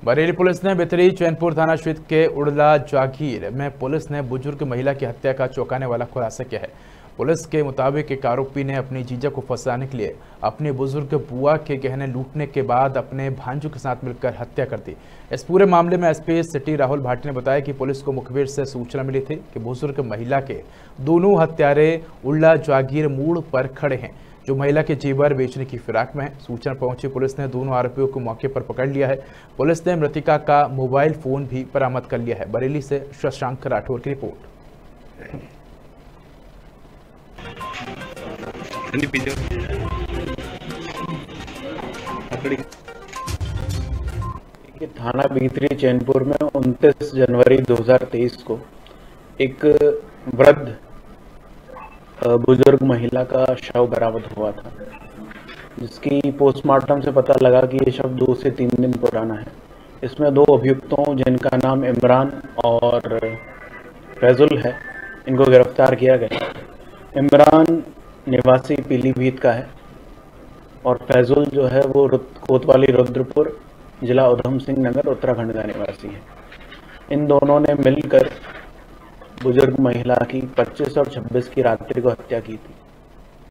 Bareilly police ने बिथरी चैनपुर थाना क्षेत्र के उड़ला जागीर में पुलिस ने बुजुर्ग महिला की हत्या का चौंकाने वाला खुलासा किया है। पुलिस के मुताबिक एक आरोपी ने अपनी जीजा को फंसाने के लिए अपने बुजुर्ग बुआ के गहने लूटने के बाद अपने भांजों के साथ मिलकर हत्या कर दी। इस पूरे मामले में एसपी सिटी राहुल भाटी ने बताया कि पुलिस को मुखबिर से सूचना मिली थी कि बुजुर्ग महिला के दोनों हत्यारे उड़ला जागीर मोड़ पर खड़े हैं, जो महिला के जेवर बेचने की फिराक में है। सूचना पहुंची पुलिस ने दोनों आरोपियों को मौके पर पकड़ लिया है। पुलिस ने मृतिका का मोबाइल फोन भी बरामद कर लिया है। बरेली से शशांक राठौर की रिपोर्ट। थाना बिथरी चैनपुर में 29 जनवरी 2023 को एक वृद्ध बुजुर्ग महिला का शव बरामद हुआ था, जिसकी पोस्टमार्टम से पता लगा कि ये शव 2 से 3 दिन पुराना है। इसमें 2 अभियुक्तों जिनका नाम इमरान और फैजुल है, इनको गिरफ्तार किया गया। इमरान निवासी पीलीभीत का है और फैजुल जो है वो कोतवाली रुद्रपुर जिला उधम सिंह नगर उत्तराखंड का निवासी है। इन दोनों ने मिलकर बुजुर्ग महिला की 25 और 26 की रात्रि को हत्या की थी।